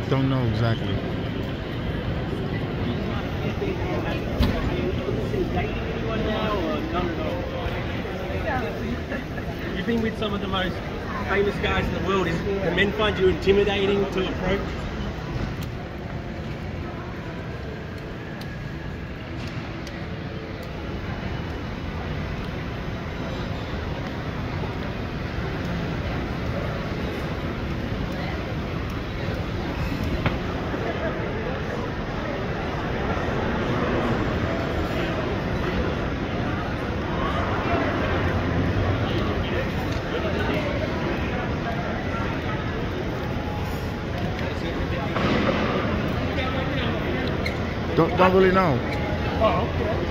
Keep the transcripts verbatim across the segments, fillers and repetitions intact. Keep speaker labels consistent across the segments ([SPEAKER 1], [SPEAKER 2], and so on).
[SPEAKER 1] don't know exactly.
[SPEAKER 2] You've been with some of the most famous guys in the world. Is, can men find you intimidating to approach?
[SPEAKER 1] Don't, don't really know.
[SPEAKER 2] Oh, okay.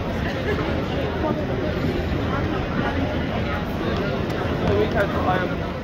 [SPEAKER 2] The weekend, I am